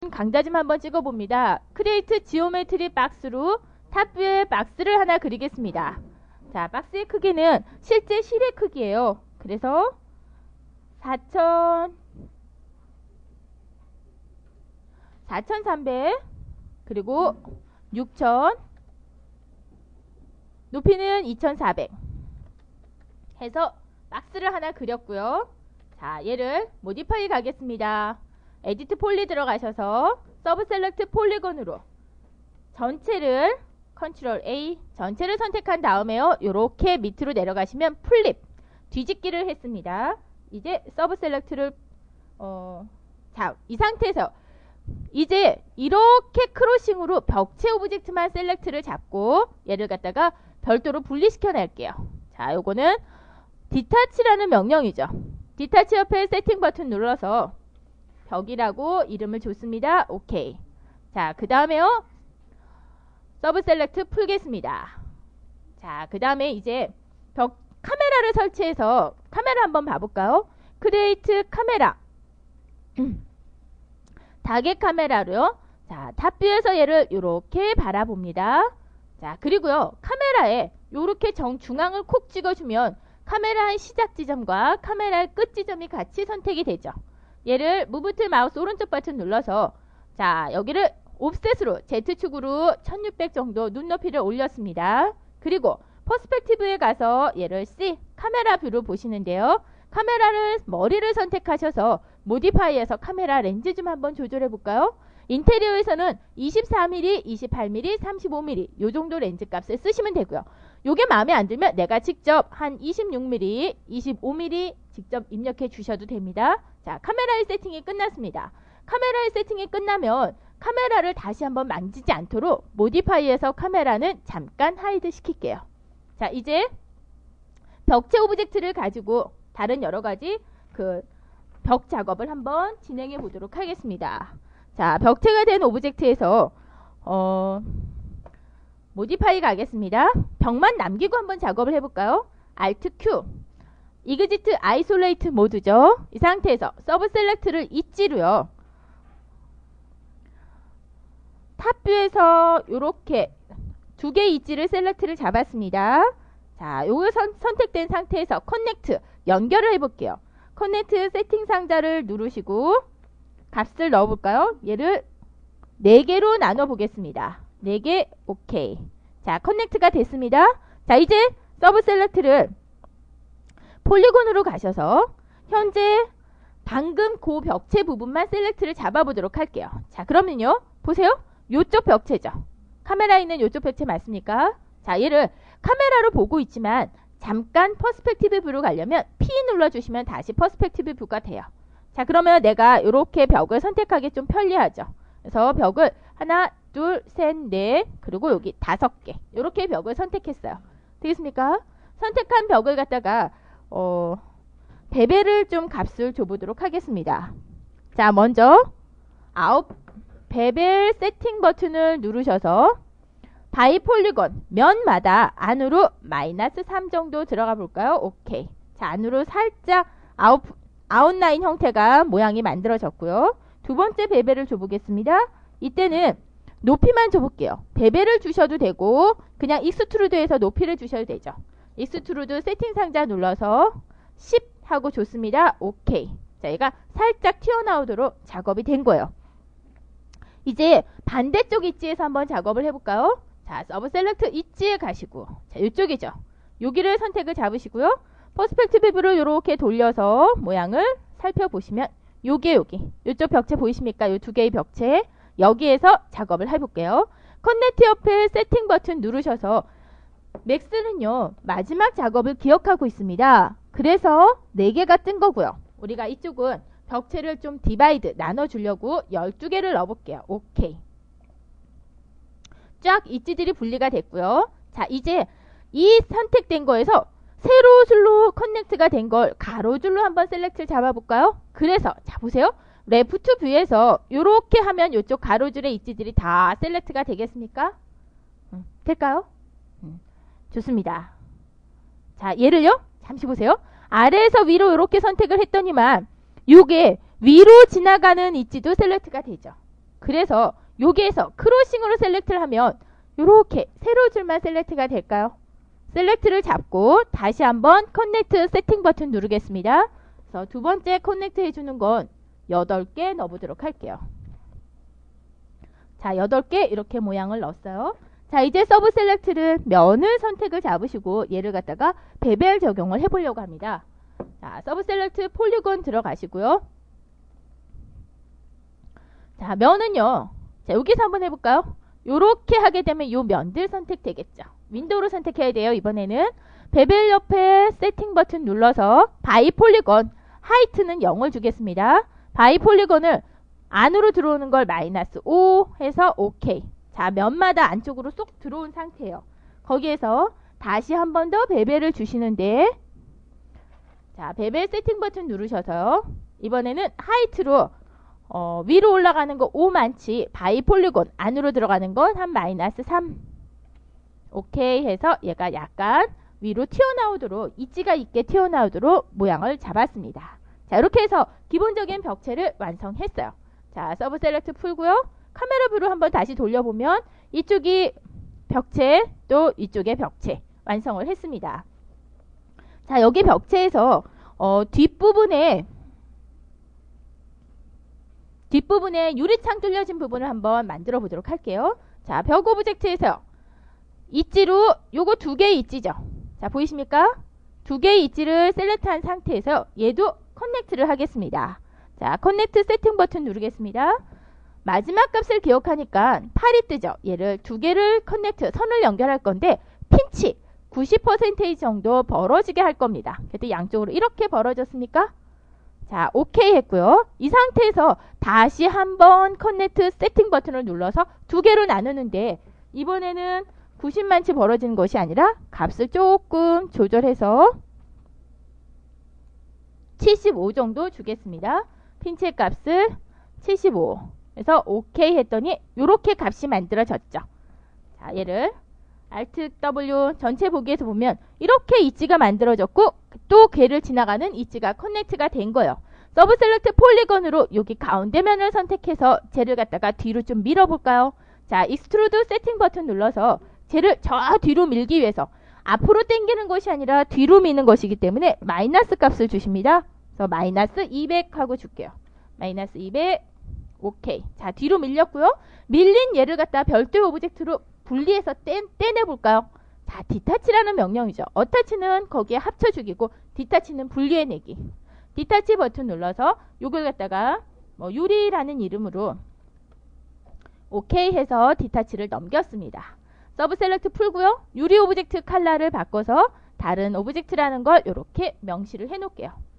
강좌 좀 한번 찍어봅니다. 크리에이트 지오메트리 박스로 탑뷰에 박스를 하나 그리겠습니다. 자, 박스의 크기는 실제 실의 크기예요. 그래서 4300 그리고 6000 높이는 2400 해서 박스를 하나 그렸고요. 자, 얘를 모디파이 가겠습니다. 에디트 폴리 들어가셔서 서브 셀렉트 폴리곤으로 전체를 컨트롤 A 전체를 선택한 다음에요. 요렇게 밑으로 내려가시면 플립 뒤집기를 했습니다. 이제 서브 셀렉트를 자, 이 상태에서 이제 이렇게 크로싱으로 벽체 오브젝트만 셀렉트를 잡고 얘를 갖다가 별도로 분리시켜 낼게요. 자, 요거는 디타치라는 명령이죠. 디타치 옆에 세팅 버튼 눌러서 벽이라고 이름을 줬습니다. 오케이. 자, 그 다음에요. 서브 셀렉트 풀겠습니다. 자, 그 다음에 이제 벽 카메라를 설치해서 카메라 한번 봐볼까요? 크리에이트 카메라. 타겟 카메라로요. 자, 탑뷰에서 얘를 이렇게 바라봅니다. 자, 그리고요. 카메라에 이렇게 정중앙을 콕 찍어주면 카메라의 시작 지점과 카메라의 끝 지점이 같이 선택이 되죠. 얘를 무브 툴 마우스 오른쪽 버튼 눌러서 자, 여기를 옵셋으로 Z축으로 1600 정도 눈높이를 올렸습니다. 그리고 퍼스펙티브에 가서 얘를 C 카메라 뷰로 보시는데요. 카메라를 머리를 선택하셔서 모디파이에서 카메라 렌즈 좀 한번 조절해 볼까요? 인테리어에서는 24mm, 28mm, 35mm 요 정도 렌즈 값을 쓰시면 되고요. 요게 마음에 안 들면 내가 직접 한 26mm, 25mm 직접 입력해 주셔도 됩니다. 자, 카메라의 세팅이 끝났습니다. 카메라의 세팅이 끝나면 카메라를 다시 한번 만지지 않도록 모디파이에서 카메라는 잠깐 하이드 시킬게요. 자, 이제 벽체 오브젝트를 가지고 다른 여러가지 그 벽 작업을 한번 진행해 보도록 하겠습니다. 자, 벽체가 된 오브젝트에서 모디파이 가겠습니다. 벽만 남기고 한번 작업을 해볼까요? Alt Q 이그지트 아이솔레이트 모드죠. 이 상태에서 서브 셀렉트를 있지로요. 탑뷰에서 이렇게 두 개의 있지를 셀렉트를 잡았습니다. 자, 요거 선택된 상태에서 커넥트 연결을 해볼게요. 커넥트 세팅 상자를 누르시고 값을 넣어볼까요? 얘를 4개로 나눠 보겠습니다. 4개 오케이. 자, 커넥트가 됐습니다. 자, 이제 서브 셀렉트를 폴리곤으로 가셔서 현재 방금 그 벽체 부분만 셀렉트를 잡아보도록 할게요. 자, 그러면요. 보세요. 요쪽 벽체죠. 카메라에 있는 요쪽 벽체 맞습니까? 자, 얘를 카메라로 보고 있지만 잠깐 퍼스펙티브 뷰로 가려면 P 눌러주시면 다시 퍼스펙티브 뷰가 돼요. 자, 그러면 내가 이렇게 벽을 선택하기 좀 편리하죠. 그래서 벽을 하나, 둘, 셋, 넷, 그리고 여기 5개 이렇게 벽을 선택했어요. 되겠습니까? 선택한 벽을 갖다가 베벨을 좀 값을 줘보도록 하겠습니다. 자, 먼저 베벨 세팅 버튼을 누르셔서 바이 폴리곤 면마다 안으로 -3 정도 들어가 볼까요? 오케이. 자, 안으로 살짝 아웃라인 형태가 모양이 만들어졌고요. 두 번째 베벨을 줘보겠습니다. 이때는 높이만 줘볼게요. 베벨을 주셔도 되고 그냥 익스트루드에서 높이를 주셔도 되죠. 익스트루드 세팅 상자 눌러서 10 하고 줬습니다. 오케이. 자, 얘가 살짝 튀어나오도록 작업이 된 거예요. 이제 반대쪽 있지에서 한번 작업을 해볼까요? 자, 서브 셀렉트 있지에 가시고 자, 이쪽이죠. 여기를 선택을 잡으시고요. 퍼스펙티브 뷰를 이렇게 돌려서 모양을 살펴보시면 여기 이쪽 벽체 보이십니까? 이 두 개의 벽체 여기에서 작업을 해볼게요. 커넥트 옆에 세팅 버튼 누르셔서 맥스는요 마지막 작업을 기억하고 있습니다. 그래서 4개가 뜬 거고요. 우리가 이쪽은 벽체를 좀 디바이드 나눠주려고 12개를 넣어볼게요. 오케이. 쫙 있지들이 분리가 됐고요. 자, 이제 이 선택된 거에서 세로줄로 커넥트가 된 걸 가로줄로 한번 셀렉트를 잡아볼까요? 그래서 자, 보세요. 레프트 뷰에서 이렇게 하면 이쪽 가로줄의 있지들이 다 셀렉트가 되겠습니까? 될까요? 좋습니다. 자, 얘를요. 잠시 보세요. 아래에서 위로 이렇게 선택을 했더니만 이게 위로 지나가는 있지도 셀렉트가 되죠. 그래서 여기에서 크로싱으로 셀렉트를 하면 요렇게 세로 줄만 셀렉트가 될까요? 셀렉트를 잡고 다시 한번 커넥트 세팅 버튼 누르겠습니다. 그래서 두 번째 커넥트 해주는 건 8개 넣어보도록 할게요. 자, 8개 이렇게 모양을 넣었어요. 자, 이제 서브 셀렉트를 면을 선택을 잡으시고 얘를 갖다가 베벨 적용을 해보려고 합니다. 자, 서브 셀렉트 폴리곤 들어가시고요. 자, 면은요. 자, 여기서 한번 해볼까요? 요렇게 하게 되면 요 면들 선택되겠죠. 윈도우로 선택해야 돼요. 이번에는 베벨 옆에 세팅 버튼 눌러서 바이 폴리곤 하이트는 0을 주겠습니다. 바이 폴리곤을 안으로 들어오는 걸 -5 해서 오케이. 자, 면마다 안쪽으로 쏙 들어온 상태예요. 거기에서 다시 한 번 더 베벨을 주시는데, 자, 베벨 세팅 버튼 누르셔서요. 이번에는 하이트로 위로 올라가는 거 5 많지, 바이 폴리곤 안으로 들어가는 건 한 -3. 오케이 해서 얘가 약간 위로 튀어나오도록, 있지가 있게 튀어나오도록 모양을 잡았습니다. 자, 이렇게 해서 기본적인 벽체를 완성했어요. 자, 서브 셀렉트 풀고요. 카메라 뷰로 한번 다시 돌려보면 이쪽이 벽체, 또 이쪽에 벽체 완성을 했습니다. 자, 여기 벽체에서 뒷부분에 유리창 뚫려진 부분을 한번 만들어 보도록 할게요. 자, 벽 오브젝트에서 있지로 요거 2개의 있지죠. 자, 보이십니까? 2개의 있지를 셀렉트한 상태에서 얘도 커넥트를 하겠습니다. 자, 커넥트 세팅 버튼 누르겠습니다. 마지막 값을 기억하니까 8이 뜨죠. 얘를 2개를 커넥트, 선을 연결할 건데 핀치 90% 정도 벌어지게 할 겁니다. 그래도 양쪽으로 이렇게 벌어졌습니까? 자, 오케이 했고요. 이 상태에서 다시 한번 커넥트 세팅 버튼을 눌러서 2개로 나누는데 이번에는 90만치 벌어지는 것이 아니라 값을 조금 조절해서 75 정도 주겠습니다. 핀치의 값을 75 그래서 오케이 했더니 이렇게 값이 만들어졌죠. 자, 얘를 Alt W 전체 보기에서 보면 이렇게 있지가 만들어졌고 또 걔를 지나가는 있지가 커넥트가 된 거예요. 서브 셀렉트 폴리곤으로 여기 가운데 면을 선택해서 쟤를 갖다가 뒤로 좀 밀어볼까요? 자, 익스트루드 세팅 버튼 눌러서 쟤를 저 뒤로 밀기 위해서 앞으로 당기는 것이 아니라 뒤로 미는 것이기 때문에 마이너스 값을 주십니다. 그래서 -200 하고 줄게요. -200 오케이. 자, 뒤로 밀렸고요. 밀린 얘를 갖다 별도의 오브젝트로 분리해서 떼내볼까요? 자, 디타치라는 명령이죠. 어타치는 거기에 합쳐주기고 디타치는 분리해내기. 디타치 버튼 눌러서 요걸 갖다가 뭐 유리라는 이름으로 오케이 해서 디타치를 넘겼습니다. 서브 셀렉트 풀고요. 유리 오브젝트 컬러를 바꿔서 다른 오브젝트라는 걸 이렇게 명시를 해놓을게요.